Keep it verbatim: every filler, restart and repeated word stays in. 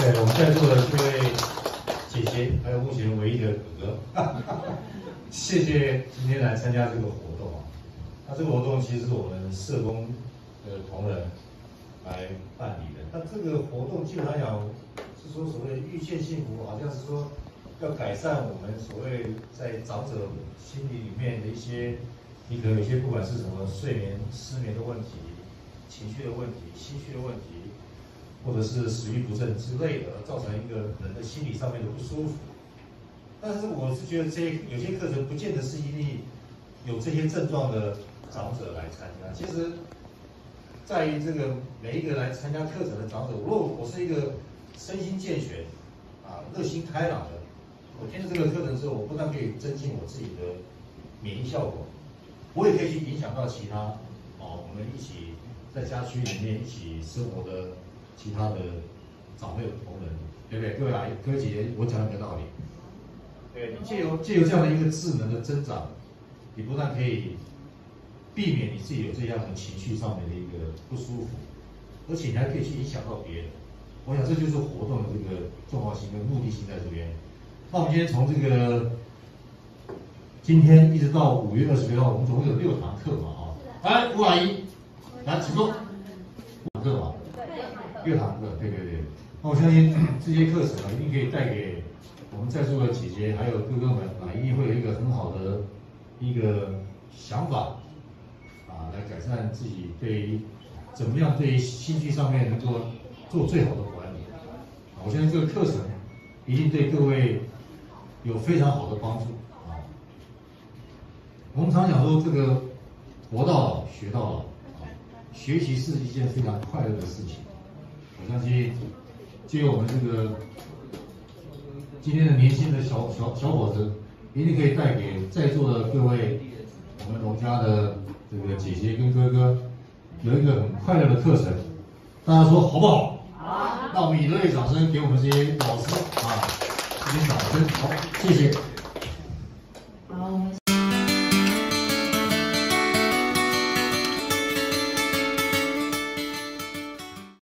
对，我们在座的各位姐姐，还有目前唯一的哥哥，谢谢今天来参加这个活动啊。那这个活动其实是我们社工的同仁来办理的。那这个活动基本上讲是说所谓预见幸福，好像是说要改善我们所谓在长者心理里面的一些，你可能有些不管是什么睡眠、失眠的问题、情绪的问题、心绪的问题。 或者是食欲不振之类的，造成一个人的心理上面的不舒服。但是我是觉得这些有些课程不见得是一定有这些症状的长者来参加。其实，在于这个每一个来参加课程的长者，如果我是一个身心健全、啊热心开朗的，我听了这个课程之后，我不但可以增进我自己的免疫效果，我也可以去影响到其他哦，我们一起在家区里面一起生活的。 其他的长辈同仁，对不对？各位来，各位姐姐，我讲一个道理。对，你借由借由这样的一个智能的增长，你不但可以避免你自己有这样的情绪上面的一个不舒服，而且你还可以去影响到别人。我想这就是活动的这个重要性跟目的性在这边。那我们今天从这个今天一直到五月二十六号，我们总共有六堂课嘛，啊，来，吴阿姨，来请坐，五堂课嘛。 六堂课，对对对。那我相信这些课程啊，一定可以带给我们在座的姐姐还有哥哥们啊，一定会有一个很好的一个想法啊，来改善自己对于怎么样对于兴趣上面能够做最好的管理。啊，我相信这个课程一定对各位有非常好的帮助啊。我们常讲说，这个活到老学到老啊，学习是一件非常快乐的事情。 我相信，借由我们这个今天的年轻的小小小伙子，一定可以带给在座的各位我们龙家的这个姐姐跟哥哥，有一个很快乐的课程。大家说好不好？好。那我们以热烈掌声给我们这些老师啊，一些掌声。好，谢谢。